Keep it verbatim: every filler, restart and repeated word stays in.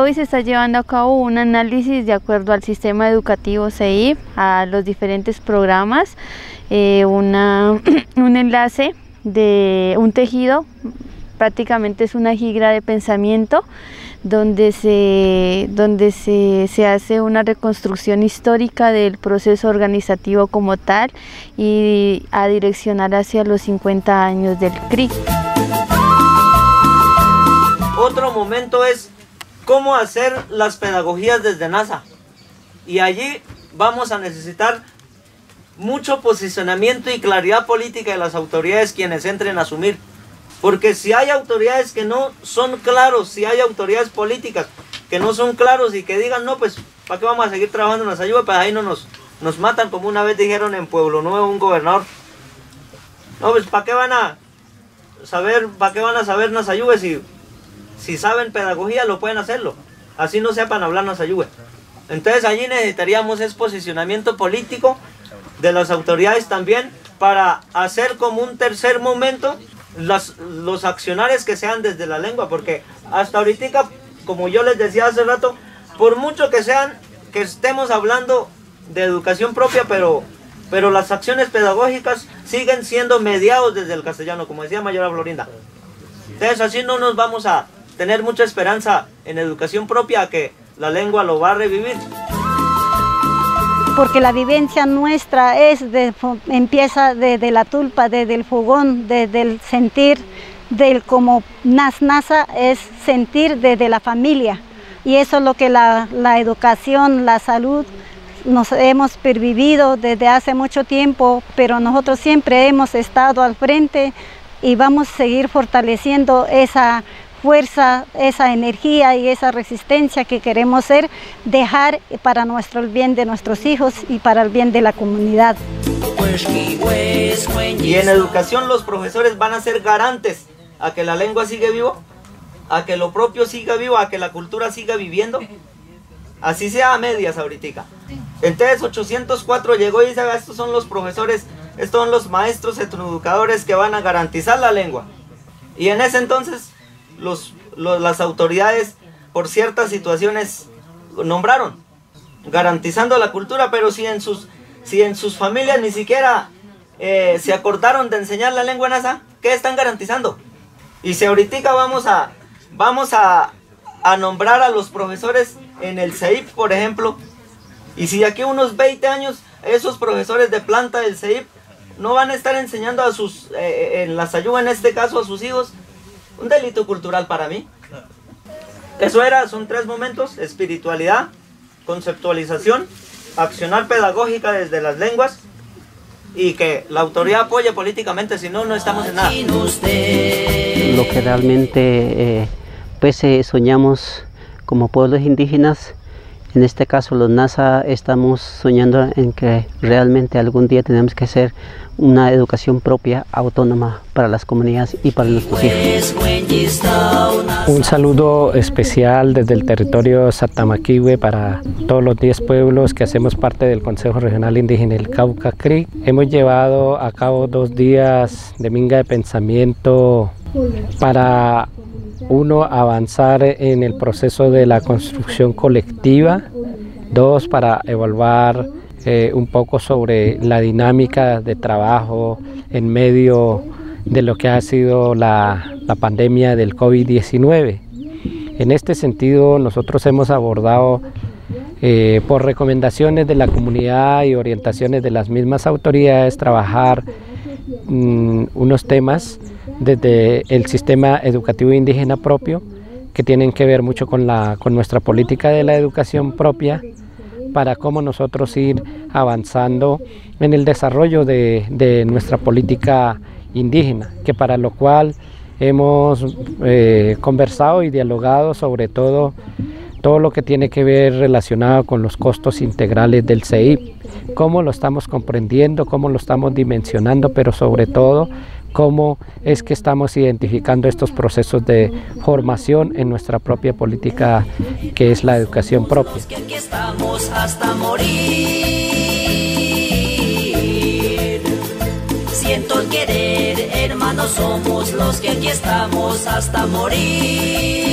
hoy se está llevando a cabo un análisis de acuerdo al sistema educativo C I P, a los diferentes programas, eh, una, un enlace de un tejido, prácticamente es una jigra de pensamiento, donde se, donde se, se hace una reconstrucción histórica del proceso organizativo como tal y a direccionar hacia los cincuenta años del C R I. Otro momento es cómo hacer las pedagogías desde NASA, y allí vamos a necesitar mucho posicionamiento y claridad política de las autoridades quienes entren a asumir. Porque si hay autoridades que no son claros, si hay autoridades políticas que no son claros y que digan, no, pues, ¿para qué vamos a seguir trabajando en las ayudas? Pues ahí no nos, nos matan, como una vez dijeron en Pueblo Nuevo un gobernador. No, pues, ¿para qué van a saber, para qué van a saber las ayudas si, si saben pedagogía, lo pueden hacerlo? Así no sepan hablar las ayudas. Entonces allí necesitaríamos es posicionamiento político de las autoridades también para hacer como un tercer momento Las, los accionarios que sean desde la lengua, porque hasta ahorita, como yo les decía hace rato, por mucho que sean, que estemos hablando de educación propia, pero, pero las acciones pedagógicas siguen siendo mediados desde el castellano, como decía Mayora Florinda. Entonces así no nos vamos a tener mucha esperanza en educación propia, que la lengua lo va a revivir. Porque la vivencia nuestra es de, empieza desde la tulpa, desde el fogón, desde el sentir, del como nas nasa es sentir desde la familia. Y eso es lo que la, la educación, la salud, nos hemos pervivido desde hace mucho tiempo, pero nosotros siempre hemos estado al frente y vamos a seguir fortaleciendo esa fuerza, esa energía y esa resistencia que queremos ser, dejar para nuestro el bien de nuestros hijos y para el bien de la comunidad. Y en educación los profesores van a ser garantes a que la lengua siga vivo, a que lo propio siga vivo, a que la cultura siga viviendo, así sea a medias ahorita. Entonces ochocientos cuatro llegó y dice, estos son los profesores, estos son los maestros etnoeducadores que van a garantizar la lengua. Y en ese entonces Los, los, las autoridades por ciertas situaciones nombraron, garantizando la cultura, pero si en sus, si en sus familias ni siquiera eh, se acordaron de enseñar la lengua nasa, ¿qué están garantizando? Y si ahorita vamos a, vamos a, a nombrar a los profesores en el C I P, por ejemplo, y si de aquí a unos veinte años esos profesores de planta del C I P no van a estar enseñando a sus, eh, en la Sayúa en este caso a sus hijos, un delito cultural para mí. Eso era, son tres momentos: espiritualidad, conceptualización, accionar pedagógica desde las lenguas y que la autoridad apoye políticamente, si no, no estamos en nada. Lo que realmente eh, pues eh, soñamos como pueblos indígenas, en este caso los NASA, estamos soñando en que realmente algún día tenemos que hacer una educación propia, autónoma para las comunidades y para nuestros hijos. Un saludo especial desde el territorio Satamaquihue para todos los diez pueblos que hacemos parte del Consejo Regional Indígena del Cauca C R I. Hemos llevado a cabo dos días de minga de pensamiento para, uno, avanzar en el proceso de la construcción colectiva, dos, para evaluar Eh, un poco sobre la dinámica de trabajo en medio de lo que ha sido la, la pandemia del COVID diecinueve. En este sentido, nosotros hemos abordado, eh, por recomendaciones de la comunidad y orientaciones de las mismas autoridades, trabajar mmm, unos temas desde el sistema educativo indígena propio, que tienen que ver mucho con, la, con nuestra política de la educación propia, para cómo nosotros ir avanzando en el desarrollo de, de nuestra política indígena, que para lo cual hemos eh, conversado y dialogado sobre todo, todo lo que tiene que ver relacionado con los costos integrales del C I P, cómo lo estamos comprendiendo, cómo lo estamos dimensionando, pero sobre todo cómo es que estamos identificando estos procesos de formación en nuestra propia política, que es la educación propia. Aquí estamos hasta morir. Siento el querer, hermanos somos los que aquí estamos hasta morir.